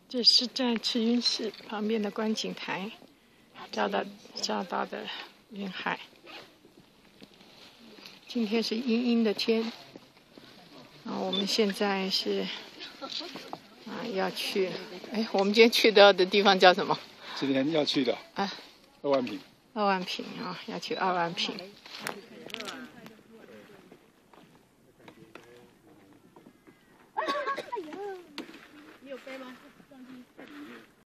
这是在慈云寺旁边的观景台照到的云海。今天是阴阴的天，我们现在是要去，我们今天去的地方叫什么？ 今天要去的2万坪。 2万坪要去2万坪。